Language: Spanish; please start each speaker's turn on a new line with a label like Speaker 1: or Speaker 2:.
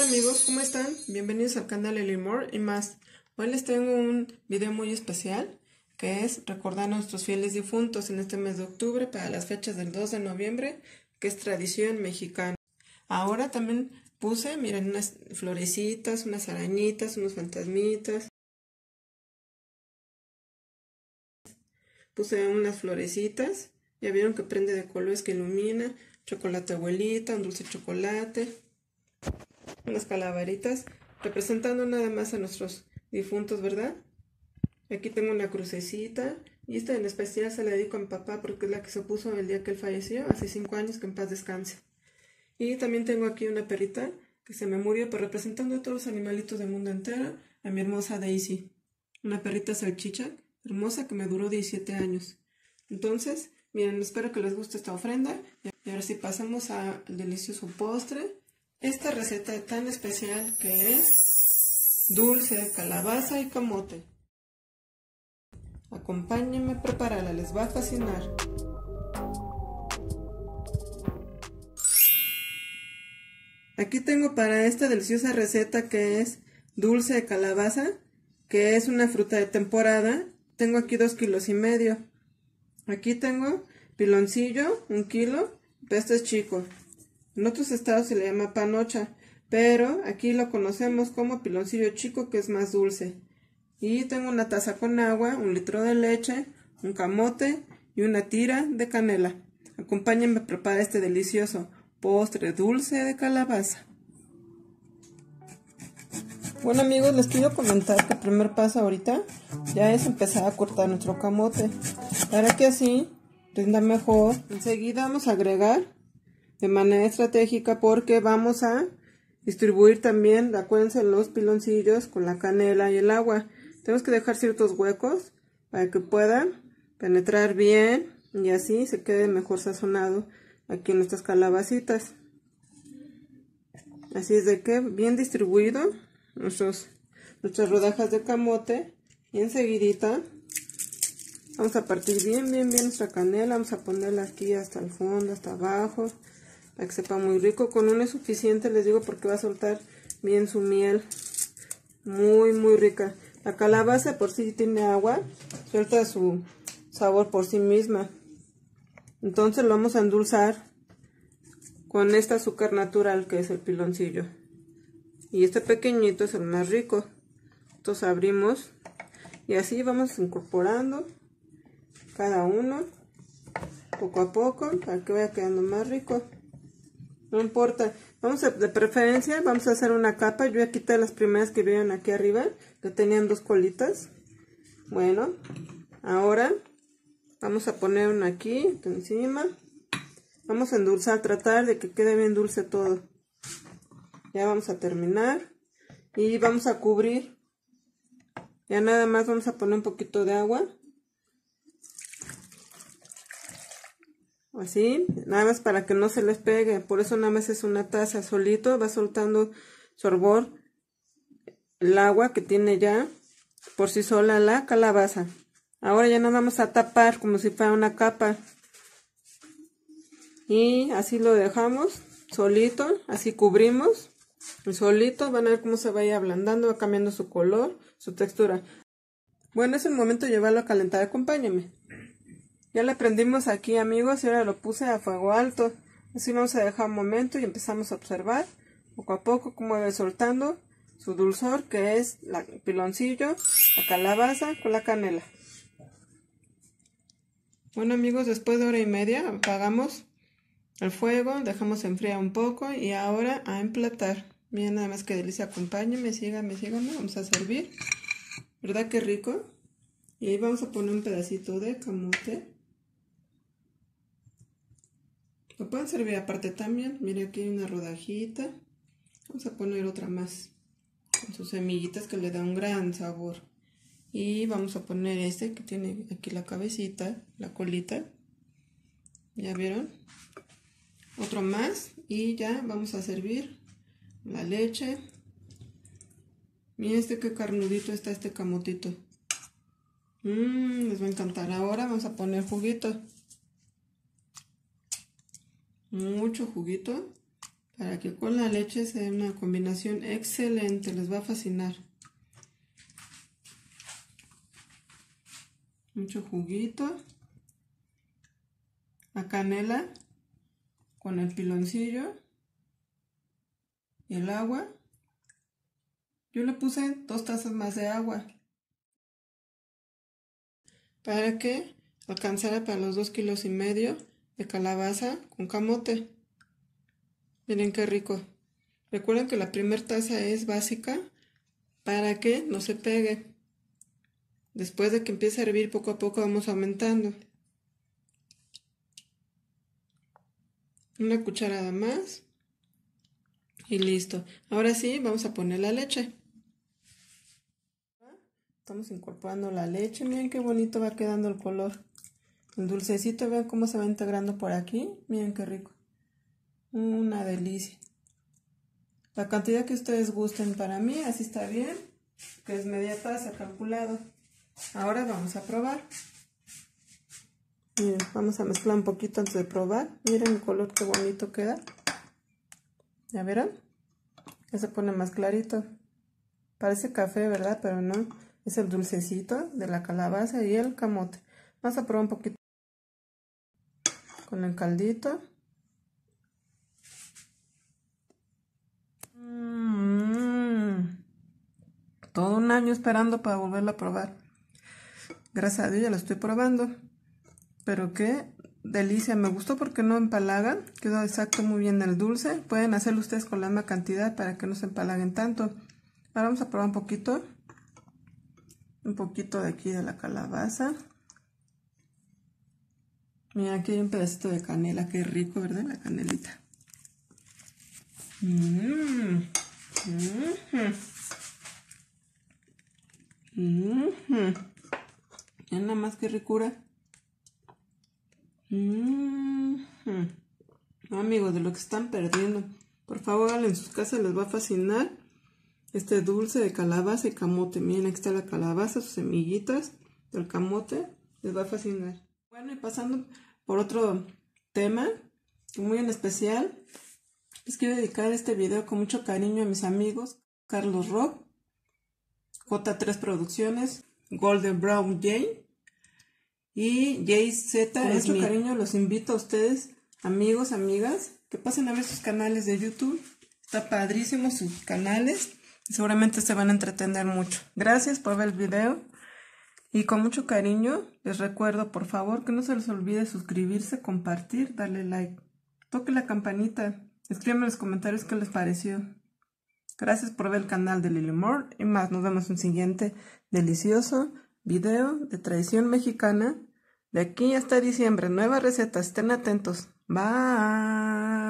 Speaker 1: Hola amigos, ¿cómo están? Bienvenidos al canal Eli More y más. Hoy les tengo un video muy especial que es recordar a nuestros fieles difuntos en este mes de octubre para las fechas del 2 de noviembre, que es tradición mexicana. Ahora también puse, miren, unas florecitas, unas arañitas, unos fantasmitas. Puse unas florecitas, ya vieron que prende de colores, que ilumina, chocolate abuelita, un dulce chocolate, unas calaveritas, representando nada más a nuestros difuntos, ¿verdad? Aquí tengo una crucecita, y esta en especial se la dedico a mi papá porque es la que se puso el día que él falleció, hace 5 años, que en paz descanse. Y también tengo aquí una perrita que se me murió, pero representando a todos los animalitos del mundo entero, a mi hermosa Daisy. Una perrita salchicha hermosa que me duró 17 años. Entonces, miren, espero que les guste esta ofrenda. Y ahora sí pasamos al delicioso postre. Esta receta tan especial que es dulce, calabaza y camote. Acompáñenme a prepararla, les va a fascinar. Aquí tengo para esta deliciosa receta que es dulce de calabaza, que es una fruta de temporada. Tengo aquí 2,5 kilos. Aquí tengo piloncillo, 1 kilo, pero este es chico. En otros estados se le llama panocha, pero aquí lo conocemos como piloncillo chico, que es más dulce. Y tengo una taza con agua, 1 litro de leche, un camote y una tira de canela. Acompáñenme a preparar este delicioso postre dulce de calabaza. Bueno amigos, les quiero comentar que el primer paso ahorita ya es empezar a cortar nuestro camote, para que así rinda mejor. Enseguida vamos a agregar de manera estratégica, porque vamos a distribuir también, acuérdense, los piloncillos con la canela y el agua. Tenemos que dejar ciertos huecos para que puedan penetrar bien y así se quede mejor sazonado aquí en nuestras calabacitas. Así es de que bien distribuido nuestras rodajas de camote, y enseguidita vamos a partir bien nuestra canela. Vamos a ponerla aquí hasta el fondo, hasta abajo, para que sepa muy rico. Con uno es suficiente, les digo, porque va a soltar bien su miel, muy rica. La calabaza por sí tiene agua, suelta su sabor por sí misma. Entonces lo vamos a endulzar con este azúcar natural que es el piloncillo. Y este pequeñito es el más rico. Entonces abrimos y así vamos incorporando cada uno poco a poco para que vaya quedando más rico. No importa, de preferencia vamos a hacer una capa. Yo ya quité las primeras que vieron aquí arriba, que tenían 2 colitas. Bueno, ahora vamos a poner una aquí encima. Vamos a endulzar, tratar de que quede bien dulce todo. Ya vamos a terminar y vamos a cubrir. Ya nada más vamos a poner un poquito de agua. Así, nada más para que no se les pegue. Por eso nada más es una taza, solito va soltando sorbor el agua que tiene ya por sí sola la calabaza. Ahora ya nos vamos a tapar como si fuera una capa. Y así lo dejamos solito, así cubrimos. Y solito van a ver cómo se va a ir ablandando, va cambiando su color, su textura. Bueno, es el momento de llevarlo a calentar, acompáñenme. Ya le prendimos aquí amigos y ahora lo puse a fuego alto. Así vamos a dejar un momento y empezamos a observar poco a poco cómo va soltando su dulzor, que es el piloncillo, la calabaza con la canela. Bueno amigos, después de 1h30 apagamos el fuego, dejamos enfriar un poco y ahora a emplatar. Miren nada más que delicia, acompáñenme, síganme, vamos a servir. ¿Verdad que rico? Y ahí vamos a poner un pedacito de camote. Lo pueden servir aparte también. Miren, aquí hay una rodajita. Vamos a poner otra más con sus semillitas, que le da un gran sabor. Y vamos a poner este que tiene aquí la cabecita, la colita. ¿Ya vieron? Otro más y ya vamos a servir la leche. Miren que carnudito está este camotito. Les va a encantar. Ahora vamos a poner juguito. Mucho juguito. para que con la leche sea una combinación excelente, les va a fascinar. Mucho juguito. La canela con el piloncillo y el agua. Yo le puse 2 tazas más de agua para que alcanzara para los 2,5 kilos de calabaza con camote. Miren qué rico. Recuerden que la primera taza es básica para que no se pegue. Después de que empiece a hervir, poco a poco vamos aumentando. Una cucharada más y listo. Ahora sí, vamos a poner la leche. Estamos incorporando la leche. Miren qué bonito va quedando el color. El dulcecito, vean cómo se va integrando por aquí. Miren qué rico. Una delicia. La cantidad que ustedes gusten, para mí así está bien, que es media taza calculado. Ahora vamos a probar. Miren, vamos a mezclar un poquito antes de probar. Miren el color qué bonito queda. ¿Ya verán? Ya se pone más clarito. Parece café, ¿verdad? Pero no. Es el dulcecito de la calabaza y el camote. Vamos a probar un poquito con el caldito. Todo un año esperando para volverlo a probar. Gracias a Dios ya lo estoy probando. Pero qué delicia. Me gustó porque no empalagan. Quedó exacto muy bien el dulce. Pueden hacerlo ustedes con la misma cantidad para que no se empalaguen tanto. Ahora vamos a probar un poquito. Un poquito de aquí de la calabaza. Mira, aquí hay un pedacito de canela. Qué rico, ¿verdad? La canelita. Ya nada más que ricura. Amigos, de lo que están perdiendo. Por favor, háganlo en sus casas, les va a fascinar. Este dulce de calabaza y camote. Miren, aquí está la calabaza, sus semillitas del camote. Les va a fascinar. Bueno, y pasando por otro tema muy en especial, les quiero dedicar este video con mucho cariño a mis amigos Carlos Rock, J3 Producciones, Golden Brown Jane y JZ. Con mucho cariño los invito a ustedes, amigos, amigas, que pasen a ver sus canales de YouTube. Está padrísimo sus canales. Seguramente se van a entretener mucho. Gracias por ver el video. Y con mucho cariño les recuerdo, por favor, que no se les olvide suscribirse, compartir, darle like. Toque la campanita. Escríbanme en los comentarios qué les pareció. Gracias por ver el canal de Lily More. Y más, nos vemos en un siguiente delicioso video de tradición mexicana. De aquí hasta diciembre. Nuevas recetas. Estén atentos. Bye.